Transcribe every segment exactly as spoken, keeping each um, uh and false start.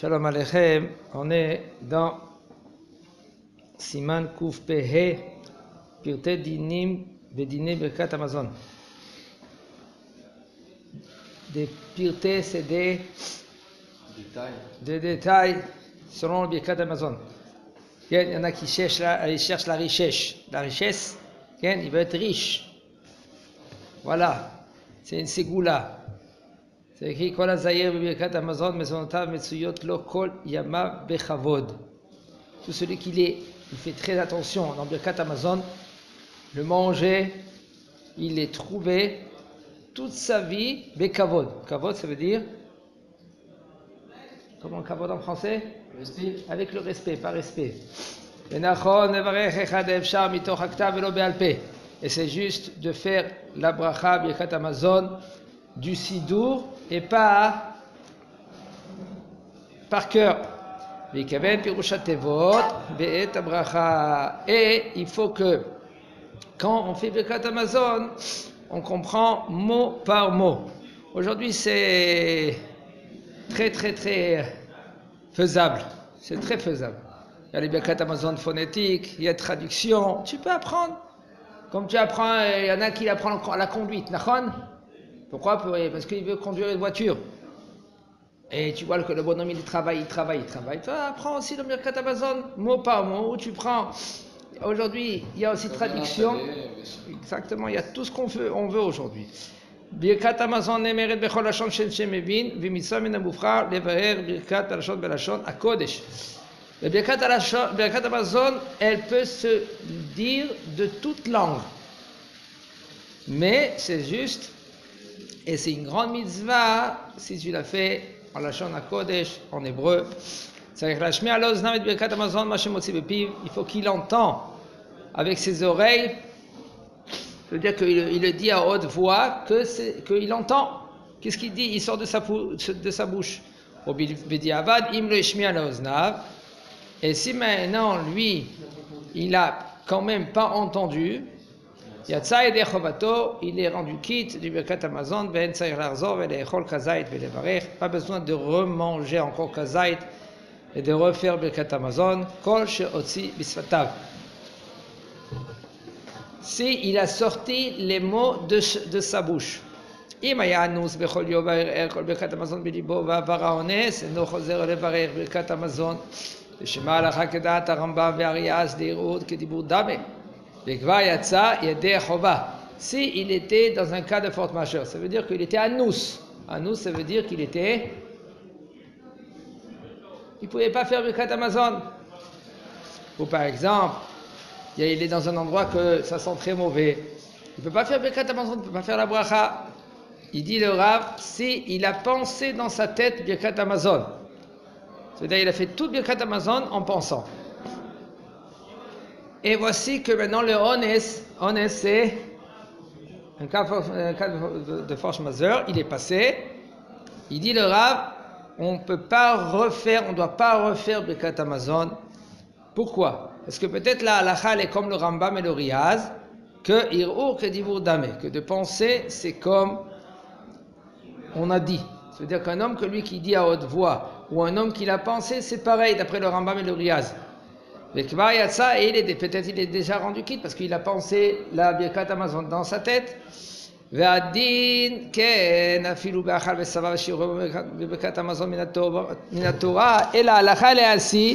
Shalom Aleichem, on est dans Siman Kuf Pehe, Pirtei Dinim Bedine Birkat Hamazon. Des Pirtei, c'est des détails. des détails selon le Birkat Hamazon. Il y en a qui cherchent la, ils cherchent la richesse. La richesse, il veut être riche. Voilà, c'est une ségoula. C'est écrit Kol Hazayir Birkat Hamazon Mezonotav Metsuyot Lo Kol Yama Bechavod. Tout celui qui est, il fait très attention dans Birkat Hamazon, le manger, il est trouvé toute sa vie Bekavod. Kavod, ça veut dire comment Kavod en français? Respect. Avec le respect, pas respect. Et c'est juste de faire la bracha Birkat Hamazon du Sidour et pas par cœur. Et il faut que quand on fait Birkat Hamazon, on comprend mot par mot. Aujourd'hui, c'est très très très faisable. C'est très faisable. Il y a les Birkat Hamazon phonétiques, il y a traduction. Tu peux apprendre. Comme tu apprends, il y en a qui apprennent la conduite. Nachon? Pourquoi? Parce qu'il veut conduire une voiture. Et tu vois que le bonhomme, il travaille, il travaille, il travaille. Toi, apprends aussi le Birkat Hamazon, mot par mot, où tu prends. Aujourd'hui, il y a aussi traduction. Exactement, il y a tout ce qu'on veut, on veut aujourd'hui. Birkat Hamazon nemeret bechol lashon shen shemevin, v'mitzvah min hamufra levarer birkat lashon belashon hakodesh. Le Birkat Hamazon, elle peut se dire de toute langue. Mais c'est juste, et c'est une grande mitzvah, si tu l'as fait en lashon hakodesh, en hébreu. Il faut qu'il entend avec ses oreilles, c'est-à-dire qu'il il le dit à haute voix, que c'est, qu'il entend. Qu'est-ce qu'il dit? Il sort de sa, de sa bouche. Et si maintenant, lui, il n'a quand même pas entendu, il est rendu quitte du Birkat Hamazon, pas besoin de remanger encore kazait et de refaire Birkat Hamazon, kol she'otzi bisfatav. Si il a sorti les mots de, de sa bouche. אם היה אנוס בכל יום וערער כל ברכת המזון בליבו ועבר האונס, אינו חוזר לברך ברכת המזון, ושמע הלכה כדעת הרמב"ם והאריאס דערעור כדיבור דמה, וכבר יצא ידי חובה. Si il était dans un cas de force majeure, ça veut dire qu'il était anous. Anous, ça veut dire qu'il était... Il ne pouvait pas faire Birkat Hamazon. Ou par exemple, il est dans un endroit que ça sent très mauvais. Il ne peut pas faire Birkat Hamazon, il ne peut pas faire la bracha. Il dit le Rav, si il a pensé dans sa tête Birkat Hamazon, c'est-à-dire il a fait tout Birkat Hamazon en pensant. Et voici que maintenant le Ones, Ones c'est un cas, un cas de force majeure, il est passé. Il dit le Rav, on ne peut pas refaire, on ne doit pas refaire Birkat Hamazon. Pourquoi? Parce que peut-être la halakha est comme le Rambam et le Riyaz, que ir'ur que divur damé, que de penser c'est comme on a dit. C'est-à-dire qu'un homme que lui qui dit à haute voix, ou un homme qui l'a pensé, c'est pareil d'après le Rambam et le Riyaz. Et il est, peut-être il est déjà rendu quitte parce qu'il a pensé la Birkat Hamazon dans sa tête. והדין כן אפילו באכל ושבע ושיעורו בברכת המזון מן התורה אלא ההלכה להשיא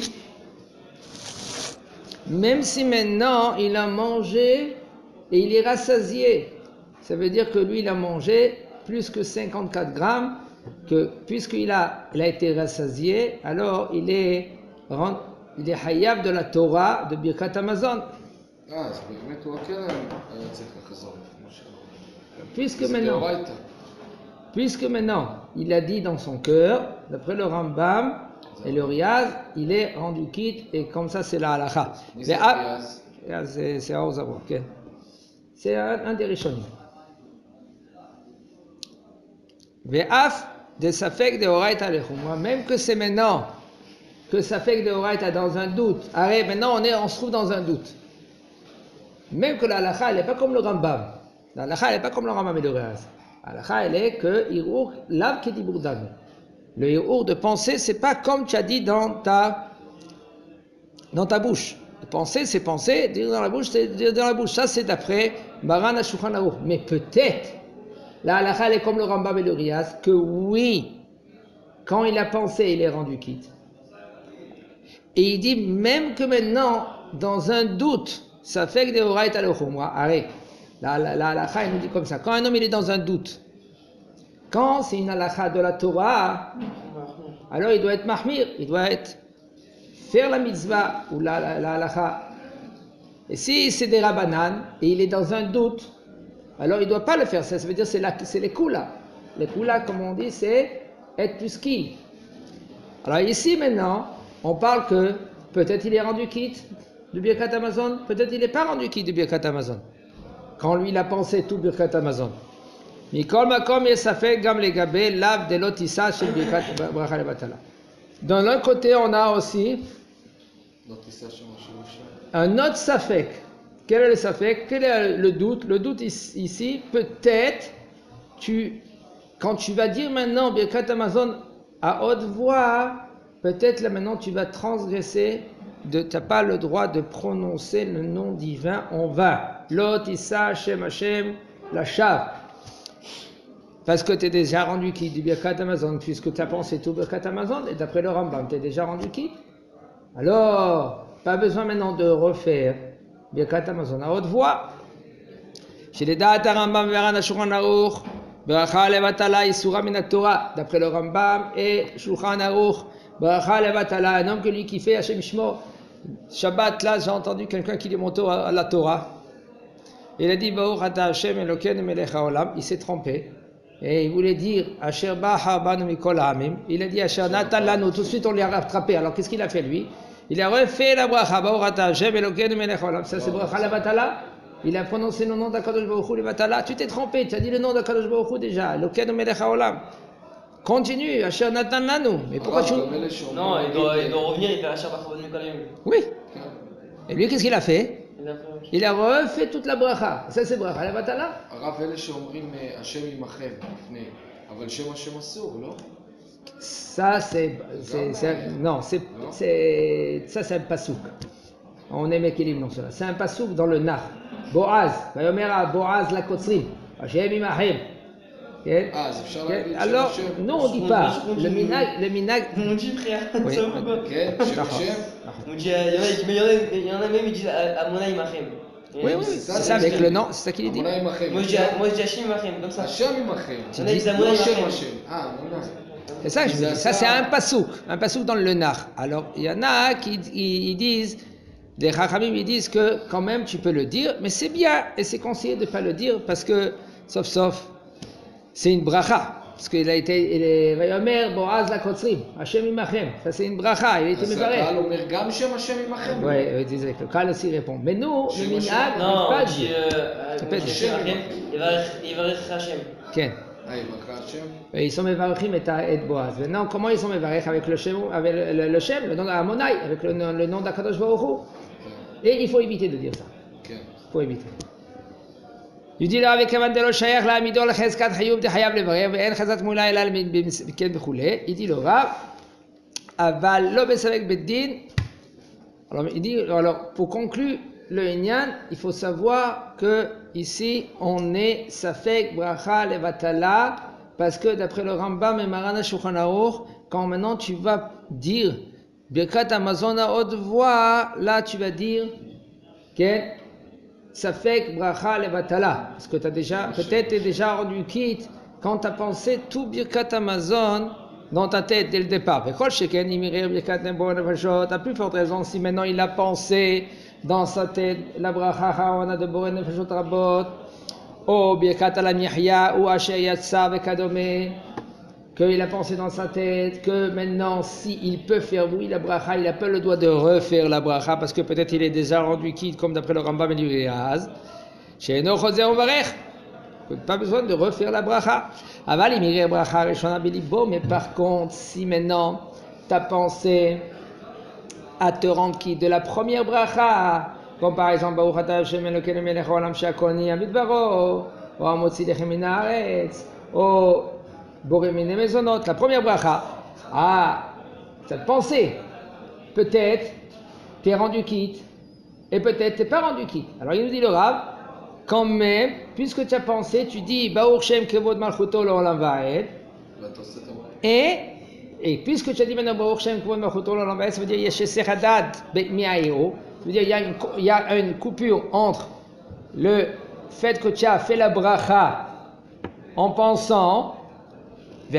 même si maintenant il a mangé et il est rassasié, ça veut dire que lui il a mangé plus que cinquante-quatre grammes, que puisqu'il a, il a été rassasié, alors il est il est hayab de la Torah de Birkat Hamazon. Ah, c'est באמת הוא כן צריך לחזור. Puisque maintenant, puisque maintenant, il a dit dans son cœur, d'après le Rambam et le Riyaz, il est rendu quitte et comme ça c'est la halakha. C'est c'est Aozabo, ok. C'est un, un des Rishonim. Ve'af de Safek de Horaïta lechumra, même que c'est maintenant que Safek de Horaïta dans un doute. Arrête, maintenant on est, on se trouve dans un doute. Même que la halakha elle n'est pas comme le Rambam. La halakha, elle n'est pas comme le Rambam et le Riyaz. La halakha, elle est que Irur, l'âme qui dit Bourdame. Le héour de penser, c'est pas comme tu as dit dans ta, dans ta bouche. Penser, c'est penser, dire dans la bouche, c'est dire dans la bouche. Ça, c'est d'après Maran HaShulchan Aruch. Mais peut-être, la halakha est comme le Rambam et le Riyaz, que oui, quand il a pensé, il est rendu quitte. Et il dit même que maintenant, dans un doute, ça fait que des oraït à l'ochumra. Allez, la halakha, il nous dit comme ça. Quand un homme il est dans un doute, quand c'est une halakha de la Torah, alors il doit être mahmir, il doit être faire la mitzvah ou la, la, la halakha. Et si c'est des rabbanan et il est dans un doute, alors il ne doit pas le faire. Ça, ça veut dire c'est c'est les kula. Les kula, comme on dit, c'est être plus qui. Alors ici maintenant, on parle que peut-être il est rendu quitte du Birkat Hamazon, peut-être il n'est pas rendu quitte du Birkat Hamazon. Quand lui il a pensé tout Birkat Hamazon. Mikol makom yesafek gam legabé lav de lotissa chez Birkat bracha levatala. Dans l'autre côté, on a aussi un autre safek. Quel est le safek? Quel est le doute? Le doute ici, peut-être, tu, quand tu vas dire maintenant Birkat Hamazon à haute voix, peut-être là maintenant tu vas transgresser, tu n'as pas le droit de prononcer le nom divin en vain. Lot Issa Shem Hashem la Shav. Parce que tu es déjà rendu qui du Birkat Hamazon, puisque tu as pensé tout Birkat Hamazon, et d'après le Rambam, tu es déjà rendu qui? Alors, pas besoin maintenant de refaire Birkat Hamazon à haute voix. Chez les Da'at Rambam Maran HaShulchan Aruch, Beracha Levatala Isura Min Torah, d'après le Rambam et Shulchan Aruch, Beracha Levatala, un homme que lui qui fait Hashem Shmo. Shabbat, là, j'ai entendu quelqu'un qui lui monte à la Torah. Il a dit Baruch Ata Hashem Elokeinu Melech HaOlam, il s'est trompé. Et il voulait dire Asher Baha Banu Mikol Ha'amim. Il a dit Asher Natan Lanu. Tout de suite on l'a rattrapé. Alors qu'est-ce qu'il a fait lui? Il a refait la bracha Baruch Ata Hashem Elokeinu Melech HaOlam. Ça c'est bracha Levatala. Il a prononcé le nom d'Akadosh Baruch Hu Levatala. Tu t'es trompé. Tu as dit le nom d'Akadosh Baruch Hu déjà. Elokeinu Melech HaOlam. Continue. Asher Natan Lanu. Mais pourquoi tu? Non, il doit, il doit revenir. Il fait Asher Baha Banu Mikol Ha'amim. Oui. Et lui qu'est-ce qu'il a fait? Il a refait toute la bracha. Ça c'est bracha Levatala. Ça c'est, c'est, c'est non, c'est, c'est, ça c'est un pasouk. On aime équilibre dans cela. C'est un pasouk dans le Nar. Boaz, Vayomera, Boaz la Kotzrim. Hashem imachem. Alors, non, on ne dit pas. Le minag, le minag. On dit frère. Oui. Ça va pas. On dit, il y en a même qui disent Amona imachem. Oui, oui, c'est ça avec le nom, c'est ça qu'il dit. Moi je dis Hashem imachem, comme ça. Hashem imachem. On a dit Amona imachem. Ah, Amona. C'est ça, je veux dire. Ça c'est un pasouk, un pasouk dans le Nar. Alors, il y en a qui ils disent, des Chachamim, ils disent que quand même tu peux le dire, mais c'est bien et c'est conseillé de ne pas le dire parce que, sauf sauf, c'est une bracha. Parce qu'il a été, il est Vayomer, Boaz la Kotzrim, Hashem imachem. Ça c'est une bracha, il a été méparé. Ça, Omer Gam Shem Hashem imachem. Oui, il disait que le Kal aussi répond. Mais nous, le minhag, non, pas dit, dire. il va être Hashem. Quel? Ah, il va Hashem. Ils sont mévarchim et Boaz. Maintenant, comment ils sont mévarchim avec le Shem, avec le, le Shem, le nom d'Amonai, avec le, le nom d'Akadosh Baruch Hu. Et il faut éviter de dire ça. Il faut éviter. Il dit là avec un de l'Oshayach là, midol cheskat hayub de hayab levarer, et en cheskat moula elal bimken bechule. Il dit le Rav, aval lo besavek beddin. Alors il dit, alors pour conclure le Inyan, il faut savoir que ici on est safek bracha levatala parce que d'après le Rambam et Maran HaShulchan Aruch, quand maintenant tu vas dire Birkat Hamazon à haute voix, là tu vas dire que Safek bracha levatala, parce que tu as déjà, peut-être tu es déjà rendu quitte quand tu as pensé tout Birkat Hamazon dans ta tête dès le départ. Tu as plus forte raison si maintenant il a pensé dans sa tête la bracha haona de Boré Nefeshot Rabot, ou Birkat Alam Yahya, ou Asher Yatsa Vekadome, qu'il a pensé dans sa tête que maintenant, s'il peut faire oui la bracha, il n'a pas le droit de refaire la bracha parce que peut-être il est déjà rendu quitte, comme d'après le Rambam et du Riyaz. Chez Eno Choser Ovarech, pas besoin de refaire la bracha. Aval imirer bracha reshona bilibo, mais par contre, si maintenant tu as pensé à te rendre quitte de la première bracha, comme par exemple Baruch Ata Hashem Elokeinu Melech Haolam She'akoni Amidbaro, ou Amotzi Lechem Min Haaretz, ou Boré Mine Mezonot, la première bracha, Ah, cette pensée, peut-être t'es rendu quitte, et peut-être t'es pas rendu quitte. Alors il nous dit le Rav, quand même, puisque tu as pensé, tu dis Baruch Shem Kevod Malchuto L'Olam Va'ed, et, et puisque tu as dit maintenant Baruch Shem Kevod Malchuto L'Olam Va'ed, ça veut dire Yesheser Hadad Mi'aeo, ça veut dire il y, a une, il y a une coupure entre le fait que tu as fait la bracha en pensant, et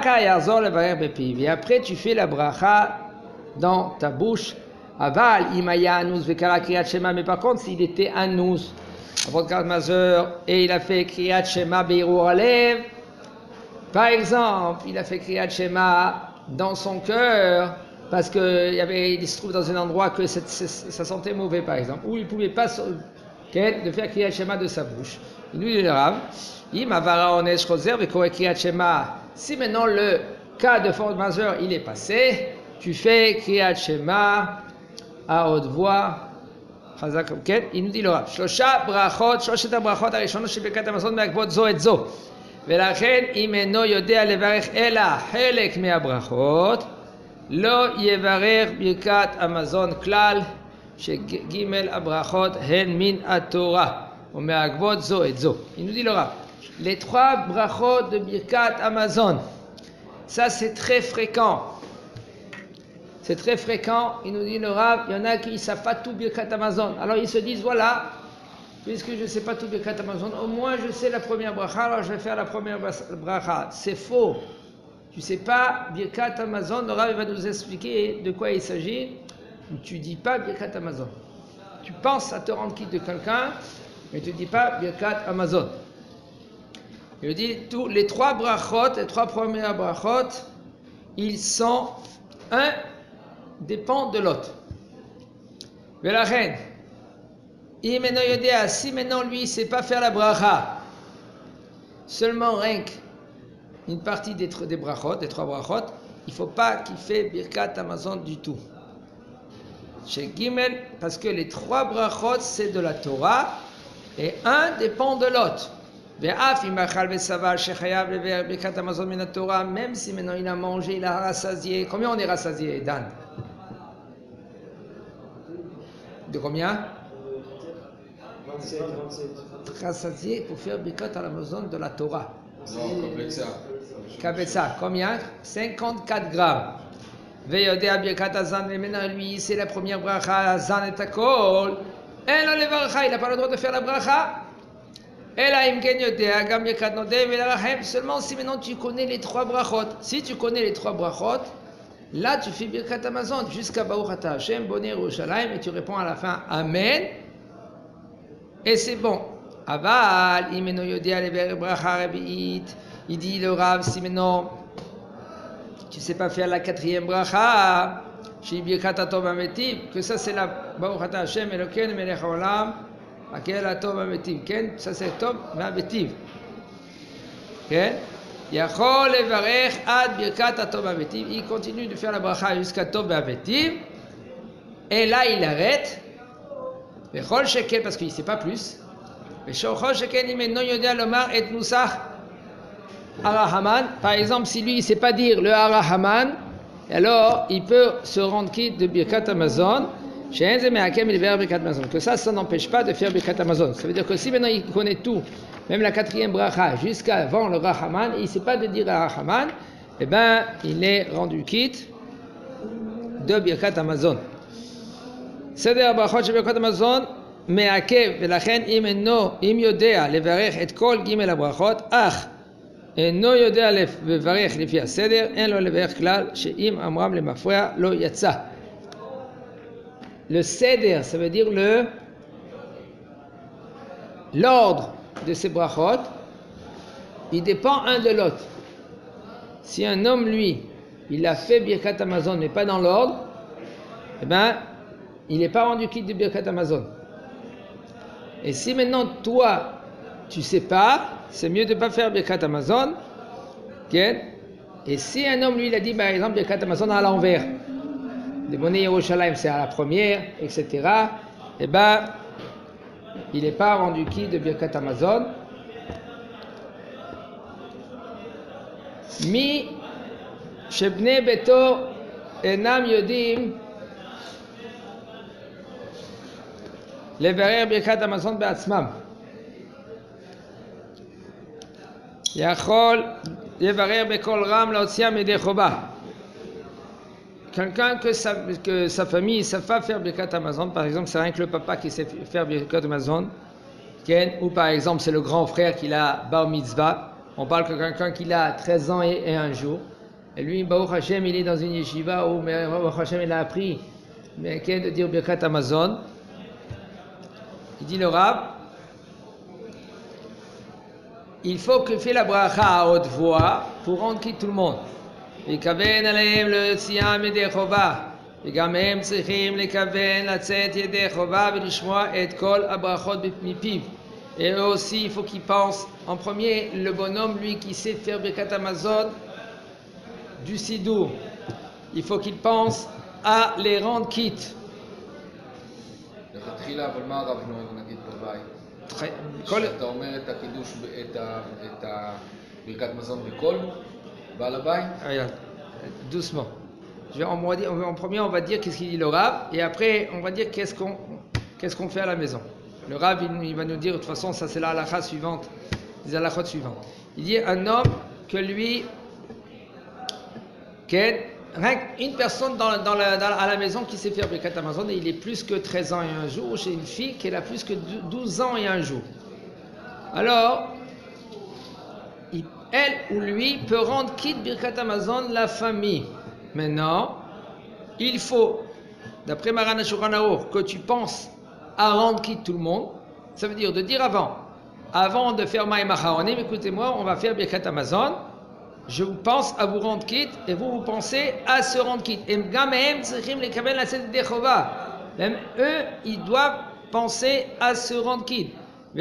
après tu fais la bracha dans ta bouche. Aval, imaya anus vekara kriyat shema, mais par contre s'il était anus, avant de Kriyat Mazor, et il a fait kriyat shema beirur alev, par exemple, il a fait kriyat shema dans son cœur, parce qu'il y avait, il se trouve dans un endroit que ça, ça sentait mauvais, par exemple, où il ne pouvait pas de faire kriyat shema de sa bouche. Il nous dit le Rav, im avara onesh choser vekore kriyat shema. Si maintenant le cas de force majeure il est passé, tu fais kriyat shema à haute voix. Il nous dit le Rav, Shlosha brachot, Shloshet brachot הראשונות של ברכת המזון מעכבות זו את זו. ולכן אם אינו יודע לברך אלא חלק מהברכות, לא יברך ברכת המזון כלל, שג' הברכות הן מן התורה, ומעכבות זו את זו. Il nous dit le Rav, les trois brachot de Birkat Hamazon, ça c'est très fréquent. C'est très fréquent, il nous dit le Rav, il y en a qui ne savent pas tout Birkat Hamazon. Alors ils se disent, voilà, puisque je ne sais pas tout Birkat Hamazon, au moins je sais la première bracha, alors je vais faire la première bracha. C'est faux. Tu ne sais pas Birkat Hamazon, le Rav va nous expliquer de quoi il s'agit. Tu ne dis pas Birkat Hamazon. Tu penses à te rendre quitte de quelqu'un, mais tu ne dis pas Birkat Hamazon. Il dit, tous les trois brachot, les trois premières brachot, ils sont un dépend de l'autre. Mais la reine, si maintenant lui ne sait pas faire la bracha, seulement rien une partie des, des brachot, des trois brachot, il ne faut pas qu'il fait Birkat Hamazon du tout. Chez Gimel, parce que les trois brachot c'est de la Torah et un dépend de l'autre. Même si maintenant il a mangé, il a rassasié. Combien on est rassasié, Dan? De combien? vingt-sept, vingt-sept. Rassasié pour faire Birkat Hamazon de la Torah. Non, Kabetza. Kabetza, combien? cinquante-quatre grammes. Veyodea Birkat Hazan, et maintenant lui, c'est la première bracha, Hazan et Takol. Et non, les bracha, il n'a pas le droit de faire la bracha. Seulement si maintenant tu connais les trois brachot. Si tu connais les trois brachot, là tu fais Birkat Hamazon jusqu'à Baruch Ata Hashem, Bonei Yerushalayim, et tu réponds à la fin Amen. Et c'est bon. Aval, imeno yodea lever bracha rabi'it. Il dit le Rav, si maintenant tu ne sais pas faire la quatrième bracha, chez Birkat Atov Ametiv, que ça c'est la Baruch Ata Hashem, Elokeinu melech haolam. Akel atov ametiv, ken, ça c'est tov ametiv, ken, yachol levarech ad birkat atov ametiv, il continue de faire la bracha jusqu'à tov ametiv, et là il arrête, vechol shekel parce qu'il ne sait pas plus, vechol shekel imeno yodea lomar et nusach arahaman, par exemple si lui il ne sait pas dire le arahaman, alors il peut se rendre quitte de Birkat Hamazon. Que ça, ça n'empêche pas de faire Birkat Hamazon. Ça veut dire que si maintenant il connaît tout, même la quatrième bracha, jusqu'avant le Rahaman, il ne sait pas de dire Rahaman, eh bien, il est rendu quitte de Birkat Hamazon. Seder brachot של Birkat Hamazon מעכב, ולכן אם אינו, אם יודע לברך את כל ג' הברכות, אך אינו יודע לברך לפי הסדר, אין לו לברך כלל, שאם אמרם למפרע לא יצא. Le seder, ça veut dire le l'ordre de ces brachot, il dépend un de l'autre. Si un homme, lui, il a fait Birkat Hamazon, mais pas dans l'ordre, eh bien, il n'est pas rendu quitte de Birkat Hamazon. Et si maintenant, toi, tu ne sais pas, c'est mieux de ne pas faire Birkat Hamazon. Okay? Et si un homme, lui, il a dit, par exemple, Birkat Hamazon à l'envers, de Bonei Yerushalayim, c'est à la première, et cetera, eh bien, il n'est pas rendu quitte de Birkat Hamazon. Mi שבני ביתו אינם יודעים לברר ברכת המזון בעצמם. יכול לברר בקול רם להוציאה מידי חובה. Quelqu'un que sa, que sa famille ne sait pas faire Birkat Hamazon, par exemple, c'est rien que le papa qui sait faire Birkat Hamazon, ou par exemple, c'est le grand frère qui a Bar Mitzvah. On parle que quelqu'un qui a treize ans et, et un jour. Et lui, Baruch Hashem, il est dans une yeshiva où Baruch Hashem, il a appris mais, de dire Birkat Hamazon. Il dit le Rav, il faut que fait la bracha à haute voix pour rendre quitte tout le monde. יכוון עליהם להוציאה מידי חובה, וגם הם צריכים לכוון לצאת ידי חובה ולשמוע את כל הברכות מפיו. Et eux aussi, il faut qu'ils pensent, en premier, le bonhomme, lui qui sait faire Birkat Hamazon du Sidour, il faut qu'il pense à les rendre quitte. לכתחילה, אבל מה הרב נוהג נגיד בבית? כשאתה אומר את הקידוש, את הברכת מזון בקול, בעל הבית? Regarde, doucement. Je vais en, en premier, on va dire qu'est-ce qu'il dit le Rav, et après, on va dire qu'est-ce qu'on qu'est-ce qu'on fait à la maison. Le Rav, il, il va nous dire, de toute façon, ça c'est la halakha suivante, les halakhot suivantes. Il dit un homme que lui, une personne dans, dans la, dans, à la maison qui sait faire Birkat Hamazon, et il est plus que treize ans et un jour, chez une fille qui a plus que douze ans et un jour. Alors, il, elle ou lui peut rendre quitte Birkat Hamazon la famille. Maintenant, il faut, d'après Maran Shulchan Aruch, que tu penses à rendre quitte tout le monde. Ça veut dire de dire avant, avant de faire Maïm Acharonim, écoutez-moi, on va faire Birkat Hamazon. Je vous pense à vous rendre quitte et vous vous pensez à se rendre quitte. Et même eux, ils doivent penser à se rendre quitte.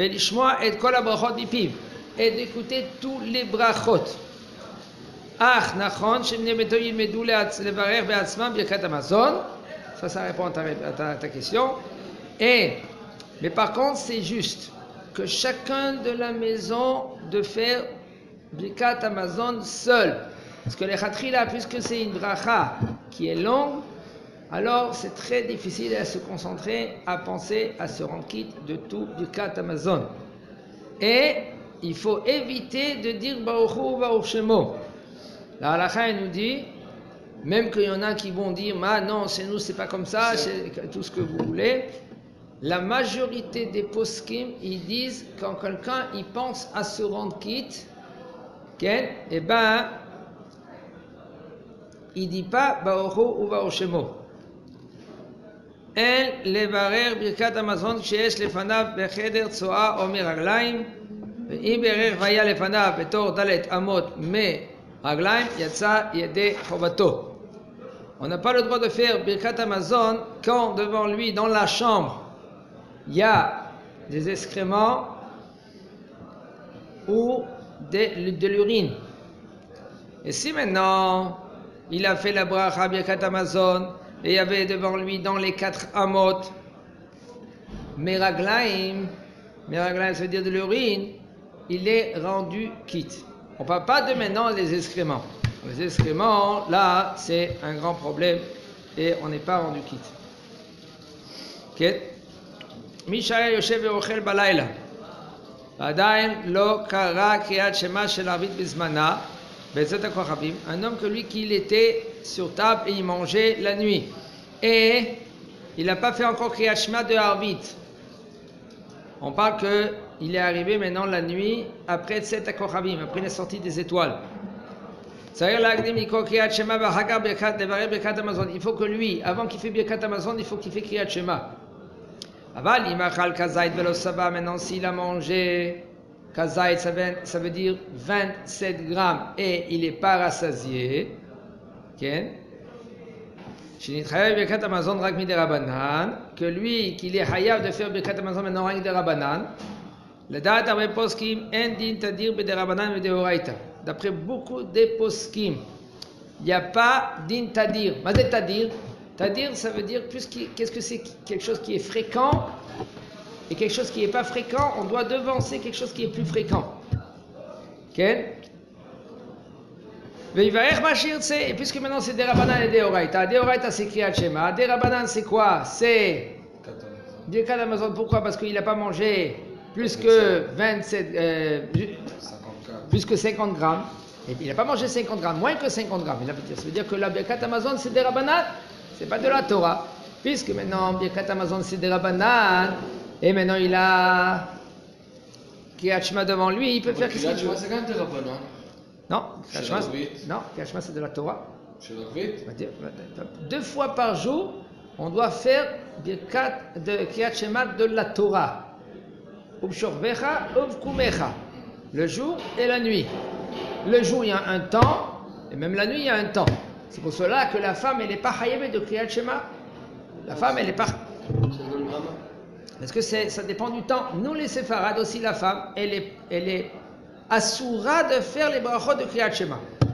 Et d'écouter tous les brachot. Ach, nachon, shemne beto yilmedu levarer be'atzmam birkat hamazon. Ça, ça répond à ta, à ta, à ta question. Et, mais par contre, c'est juste que chacun de la maison de faire Birkat Hamazon seul. Parce que les khatrila, puisque c'est une bracha qui est longue, alors c'est très difficile à se concentrer, à penser, à se rendre quitte de tout Birkat Hamazon. Et il faut éviter de dire Baruch Hu Baruch Shemo. La halakha nous dit, même qu'il y en a qui vont dire, ah non, chez nous c'est pas comme ça, c'est tout ce que vous voulez. La majorité des poskim, ils disent quand quelqu'un il pense à se rendre quitte, okay, eh ben, il dit pas Baruch Hu ou Baruch Shemo. En levarer birkat hamazon כשיש לפניו בחדר צואה או מרגליים, ואם בירר והיה לפניו בתור דלת אמות מרגליים, יצא ידי חובתו. On n'a pas le droit de faire Birkat Hamazon quand devant lui, dans la chambre, il y a des excréments ou de, de l'urine. Et si maintenant, il a fait la bracha Birkat Hamazon et il y avait devant lui, dans les quatre amot, meraglaim, meraglaim ça veut dire de l'urine, il est rendu quitte. On ne parle pas de maintenant les excréments. Les excréments, là, c'est un grand problème et on n'est pas rendu quitte. Ok? Mishael Yoshev Ochel Balayla. Adain lo kara kriyat shema shel arvit bizmana. Bezet HaKochavim. Un homme que lui, qu'il était sur table et il mangeait la nuit. Et il n'a pas fait encore kriyat shema de arvit. On parle qu'il est arrivé maintenant la nuit après Tzet HaKochavim, après la sortie des étoiles. Il faut que lui, avant qu'il fait Birkat Hamazon, il faut qu'il fait Kriyat Shema. Maintenant, s'il a mangé Kazait, ça veut dire vingt-sept grammes, et il n'est pas rassasié. Que lui, qu'il est hayav de faire Birkat Hamazon maintenant avec des Rabbanan. Le date avec poskim en din tadir be de Rabbanan et de Oraita. D'après beaucoup des poskim, il n'y a pas din tadir. Mazet tadir. Tadir, ça veut dire plus qu'est-ce que c'est quelque chose qui est fréquent et quelque chose qui n'est pas fréquent. On doit devancer quelque chose qui est plus fréquent. Ok? Et puisque maintenant c'est des Rabbanan et des Oraita, des Oraita c'est Kriyat Shema, des Rabbanan c'est quoi? C'est Birkat Hamazon. Pourquoi? Parce qu'il n'a pas mangé plus que vingt-sept, euh, plus que cinquante grammes. Et puis il n'a pas mangé cinquante grammes, moins que cinquante grammes. Ça veut dire que la Birkat Hamazon c'est des Rabbanan, c'est pas de la Torah. Puisque maintenant Birkat Hamazon c'est des Rabbanan, et maintenant il a Kriyat Shema devant lui, il peut faire qu'est-ce qu'il veut. c'est quand même des Rabbanan. Non, Kriyat Shema, non, Kriyat Shema c'est de la Torah. Deux fois par jour, on doit faire Birkat de Kriyat Shema de la Torah. Ubshorvecha, uvkumecha. Le jour et la nuit. Le jour, il y a un temps, et même la nuit, il y a un temps. C'est pour cela que la femme, elle n'est pas hayevet de Kriyat Shema. La femme, elle n'est pas. Parce que c'est, ça dépend du temps. Nous, les séfarades aussi, la femme, elle est, elle est assoura de faire les brachot de Kriyat Shema.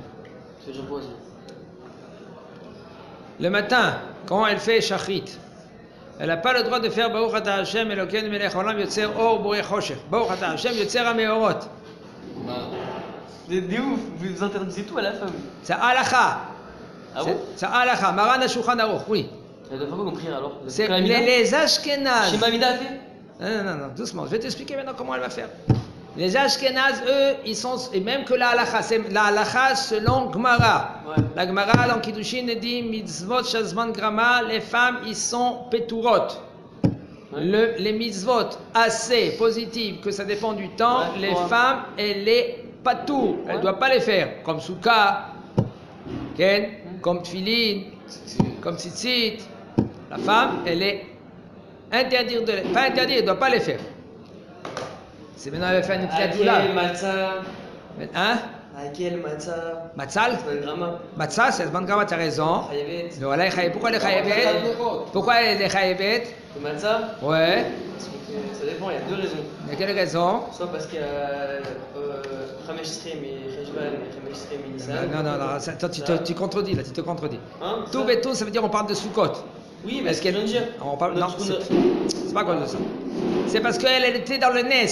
Le matin, quand elle fait shachrit, elle n'a pas le droit de faire Baruch Ata Hashem Elokeinu Melech Haolam Yotzer Or Borei Choshech. Baruch Ata Hashem Yotzer HaMeorot. Des ouf, vous interdisez tout à la femme. C'est halakha. Ah bon? C'est halakha. Maran HaShulchan Aruch, oui. Elle doit pas compris alors. C'est les, les Ashkenaz. Chez Mamida a fait? Non, non, non, doucement. Je vais t'expliquer maintenant comment elle va faire. Les Ashkenaz, eux, ils sont, et même que la halakha, c'est la halakha selon Gemara. Ouais. La Gemara dans Kiddushin dit mitzvot shazman grama, les femmes, ils sont peturot. Ouais. Le, les mitzvot assez positives, que ça dépend du temps, ouais, les ouais. femmes, elles les patou, elles ne ouais. doivent pas les faire. Comme Souka, Ken, ouais. comme Tfilin, comme Tzitzit. La femme, elle est interdite de les, pas interdite, elle ne doit pas les faire. C'est maintenant elle va faire une petite doula. Akel, matzah. Hein? Akel, matzah. Matzal? Matzah, c'est Zman Grama, tu as raison. Pourquoi elle est chayevet? Pourquoi elle est chayevet? Le matzah? Ouais. Ça dépend, il y a deux raisons. Il y a quelle raison? Soit parce qu'il y a Chamesh Srim et Cheshvan et Chamesh Srim et Nissan. Non, non, non, attends, tu, te, tu contredis là, tu te contredis. Hein, tout et tout, ça veut dire on parle de Sukkot. Oui, mais ce qu'elle vient de dire. On parle, non, c'est pas quoi de ça. C'est parce qu'elle elle était dans le Nes.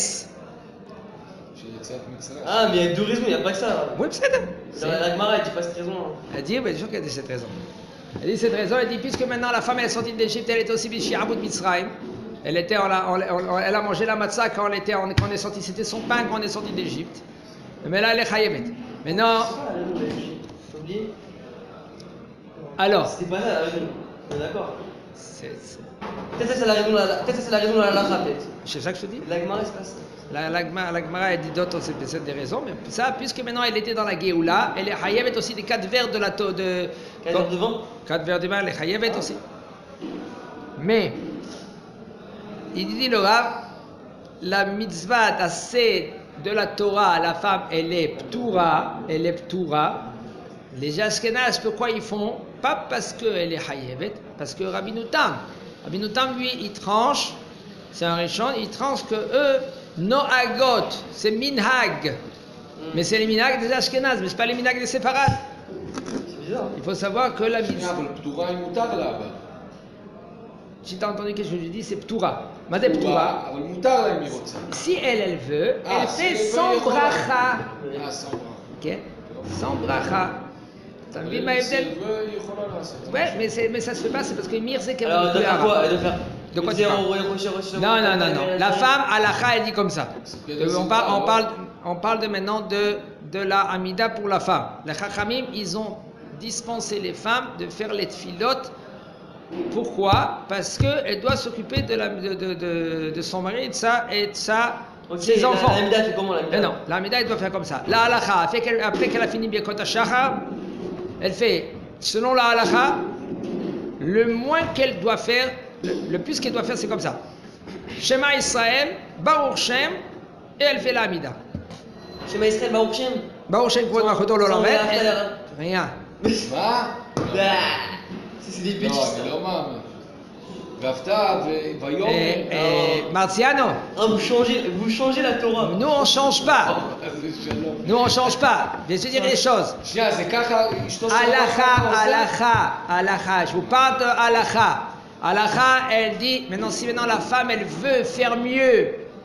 Ah, mais il y a deux raisons, il n'y a pas que ça. Oui, c'est ça. La Gemara, elle dit pas cette raison. Hein. Elle dit, bien sûr qu'elle dit cette raison. Elle dit cette raison, elle dit, puisque maintenant la femme elle est sortie d'Égypte, elle était aussi Bishirabut Mitzrayim. Elle était, on a, on, on, elle a mangé la matzah quand elle était, on, quand on est sorti, c'était son pain quand on est sorti d'Égypte. Mais là, elle est chayevet. Maintenant. T'as oublié? Alors. C'était pas ça la raison. On est d'accord. Peut-être que c'est la raison de la, peut-être c'est la raison de la lacha, peut-être. C'est ça que je te dis. La Gemara, c'est pas ça. La, la, la Gemara, elle dit d'autres, c'est peut-être des raisons, mais ça, puisque maintenant elle était dans la Géoula, elle est chayevet aussi des quatre verres de la to, de. Quatre verres de vin. Quatre verres de vin, elle est chayevet ah. aussi. Mais. Il dit le Rav, la mitzvah assez de la Torah, la femme, elle est ptura, elle est ptura. Les Ashkenaz, pourquoi ils font? Pas parce qu'elle est chayevet, parce que Rabbi Tam, Rabbi Tam, lui, il tranche, c'est un Rishon, il tranche que eux, noagot, c'est minhag. Mm. Mais c'est les minhag des Ashkenaz, mais c'est pas les minhag des séfarades. C'est bizarre. Il faut savoir que la mitzvah. Ptura est moutar là-bas. Si tu as entendu quelque chose que je dis, c'est Ptura. Madame Ptura. Si elle, elle veut, ah, elle fait sans bracha. Ah, sans bracha. Ok? Sans bracha. T'as vu ma Ebdel? Ouais, mais, mais ça se fait pas, c'est parce que Mir c'est qu'elle veut faire quoi? Elle faire. De quoi tu parles? Non, non, non, non. La femme, halakha, elle dit comme ça. On parle, on parle, on parle de maintenant de, de la Amida pour la femme. Les Chachamim, ils ont dispensé les femmes de faire les tfilot. Pourquoi? Parce qu'elle doit s'occuper de, la, de, de, de, de son mari et de, sa, et de sa, okay, ses enfants. La Hamida fait comment la Hamida? Non, la Hamida elle doit faire comme ça. La halakha, après qu'elle, après qu'elle a fini Birkot HaShachar, elle fait, selon la halakha, le moins qu'elle doit faire, le, le plus qu'elle doit faire, c'est comme ça. Shema Israël, Baruch Shem, et elle fait la Hamida. Shema Israël, Baruch Shem? Baruch Shem, pour être dans l'Olam. Rien. Va? C'est des bêtises. Non, mais non, Marziano. Ah, vous changez, vous changez la Torah. Nous on change pas. Nous on change pas. Je vais te dire les choses. Halakha, halakha, halakha. Je vous parle de halakha. Halakha, elle dit, maintenant si maintenant la femme elle veut faire mieux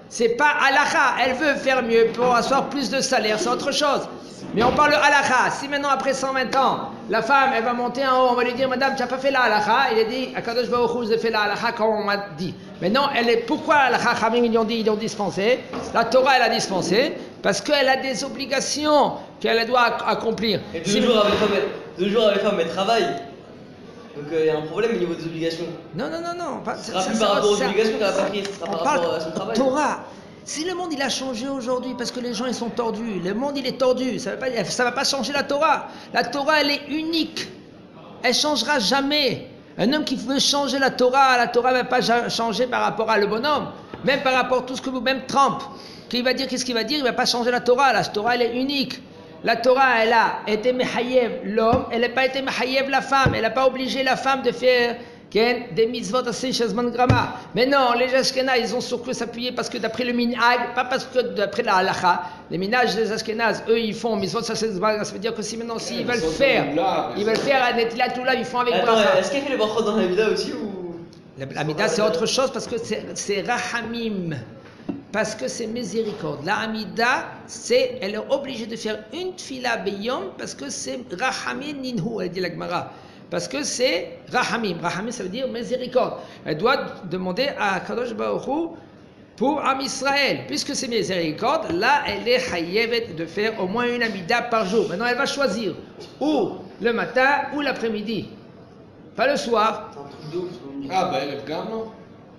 C'est pas halakha. Elle veut faire mieux pour avoir plus de salaire, c'est autre chose. Mais on parle de halakha. Si maintenant, après cent vingt ans, la femme, elle va monter en haut, on va lui dire, madame, tu n'as pas fait la halakha. Il a dit, Akadosh Baruch Hu, j'ai fait la halakha quand on m'a dit. Maintenant, elle est, pourquoi la halakha, Khamim, ils ont dit, ils ont dispensé. La Torah, elle a dispensé. Parce qu'elle a des obligations qu'elle doit accomplir. Et deux, si jours, avec femme, deux jours avec femme, elle travaille. Donc il euh, y a un problème au niveau des obligations. Non, non, non, non. Pas, ce sera ça, plus ça, par rapport aux obligations qu'elle a pas pris, ce sera par rapport à son travail. Torah. Si le monde il a changé aujourd'hui parce que les gens ils sont tordus, le monde il est tordu, ça ne va pas changer la Torah. La Torah elle est unique, elle changera jamais. Un homme qui veut changer la Torah, la Torah ne va pas changer par rapport à le bonhomme, même par rapport à tout ce que vous-même Trump, qui va dire qu'est-ce qu'il va dire, il ne va pas changer la Torah. La Torah elle est unique. La Torah elle a été mehayev l'homme, elle n'a pas été mehayev la femme, elle n'a pas obligé la femme de faire des mitzvot assez chazman grama. Mais non, les Ashkenaz, ils ont sur quoi s'appuyer parce que d'après le minhag, pas parce que d'après la halakha, les minages des Ashkenaz, eux, ils font mitzvot assez chazman. Ça veut dire que si maintenant, s'ils veulent faire, ils veulent faire un netilat tout là, ils font avec bracha. Est-ce qu'il y a fait les brachot dans l'amida aussi ou l'amida c'est autre chose parce que c'est rahamim, parce que c'est miséricorde. La amida, c'est, elle est obligée de faire une tfila beyom parce que c'est rahamim ninhu, elle dit la Gemara. Parce que c'est Rahamim. Rahamim, ça veut dire miséricorde. Elle doit demander à Kadosh Baruch Hu pour Am Israël. Puisque c'est miséricorde, là, elle est hayevet de faire au moins une amida par jour. Maintenant, elle va choisir ou le matin ou l'après-midi. Pas le soir. Ah, ben, elle est gamme, non?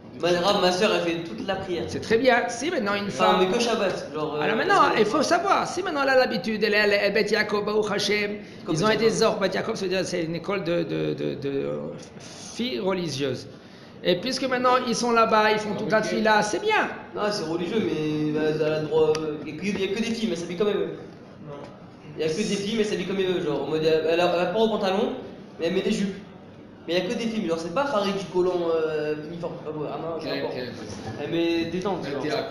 Ma soeur, elle fait toute la prière. C'est très bien. Si maintenant une enfin, femme. Mais que Shabbat. Genre, alors maintenant, il faut savoir. Si maintenant elle a l'habitude, elle est à Bet Yaakov, Baruch Hashem, ils ont été zor. Bet Yaakov, c'est une école de, de, de, de filles religieuses. Et puisque maintenant ils sont là-bas, ils font toute la fila, c'est bien. Non, c'est religieux, mais elle a le droit. Il n'y a que des filles, mais ça s'habille comme elles veulent. Il n'y a que des filles, mais ça s'habille comme elles veulent. Genre, elle n'a pas au pantalon, mais elle met des jupes. Mais il n'y a que des films, genre c'est pas Harry du colon euh, uniforme. Ah non, je sais pas. Elle met détente.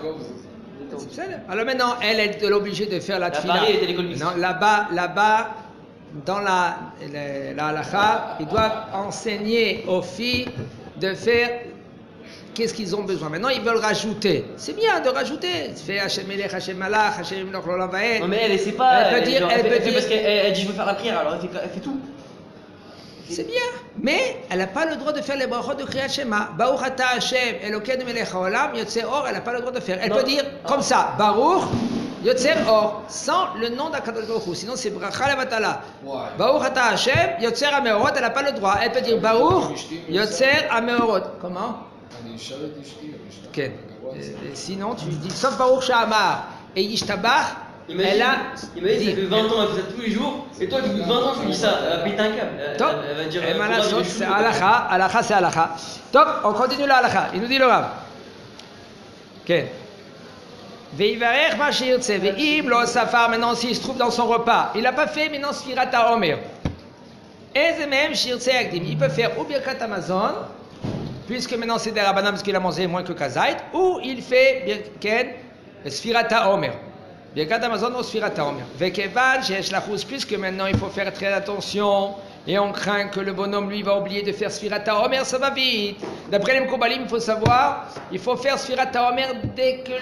Alors maintenant, elle est obligée de faire la tfila. Paris était l'école mixte. Non, là-bas, là-bas, dans la, la, la halakha, ils doivent enseigner aux filles de faire qu'est-ce qu'ils ont besoin. Maintenant, ils veulent rajouter. C'est bien de rajouter. Fais Hachem Melech, Hachem Malach, Hachem Loch L'Olam Vaed. Non mais elle, elle sait pas. Elle peut dire, genre, elle, elle, peut elle dire parce qu'elle elle dit je veux faire la prière, alors elle fait, elle fait tout. C'est bien, mais elle n'a pas le droit de faire les brachot de Kriyat Shema. Baruch ata Hashem Elokeinu melech haolam yotzer or, elle n'a pas le droit de faire. Elle non. peut dire comme ça, Baruch yotzer or, sans le nom d'Akadosh Baruch Hu. Sinon c'est bracha levatala. Baruch ata Hashem yotzer ameorot, elle n'a pas le droit. Elle peut dire Baruch yotzer ameorot. Comment? Okay. Sinon tu dis sauf Baruch Sha'amar et Yishtabach. Imagine, elle a imagine, ça fait vingt ans, elle fait ça tous les jours, et toi, tu dis vingt ans, tu dis ça, elle va péter un câble. Elle, Top. elle va dire. Euh, c'est halakha, halakha, c'est halakha. Top, on continue la halakha. Il nous dit le Rav. Ok. Veivarech ma shirtse, veim lo safar, maintenant s'il se trouve dans son repas. Il n'a pas fait, maintenant sfirat haomer. Et même shirtse akdim. Il peut faire ou birkat Amazon, puisque maintenant c'est des rabanam, parce qu'il a mangé moins que Kazait, ou il fait birken sfirat haomer. Birkat Amazon ou Sfirat HaOmer. Vekevan sheyesh lachus, puisque maintenant il faut faire très attention et on craint que le bonhomme lui va oublier de faire Sfirat HaOmer, ça va vite. D'après les Mekoubalim, il faut savoir, il faut faire Sfirat HaOmer dès que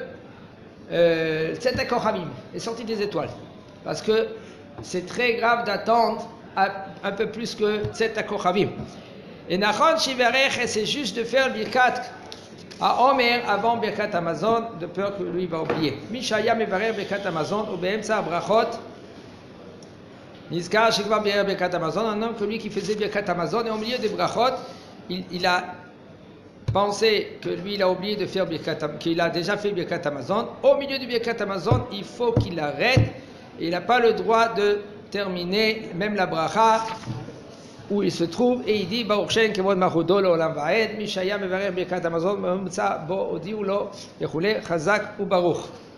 le Tzedek Kochavim est sorti des étoiles. Parce que c'est très grave d'attendre un peu plus que Tzedek Kochavim. Et Nachon Shiverech, c'est juste de faire Birkat à Omer avant Birkat Amazon, de peur que lui va oublier. Mishaya mevarer Birkat Amazon, ou be'emtsa brachot. Nizkar shekvar Birkat Amazon, un homme que lui qui faisait Birkat Amazon, et au milieu des brachot, il, il a pensé que lui il a oublié de faire Birkat, qu'il a déjà fait Birkat Amazon. Au milieu du Birkat Amazon, il faut qu'il arrête, et il n'a pas le droit de terminer même la bracha où il se trouve, et il dit Baruch Shem kevod machudo leolam vaed, mishaya mevarer birkat Amazon, me'umtza bo odiu lo yechule chazak ubaruch.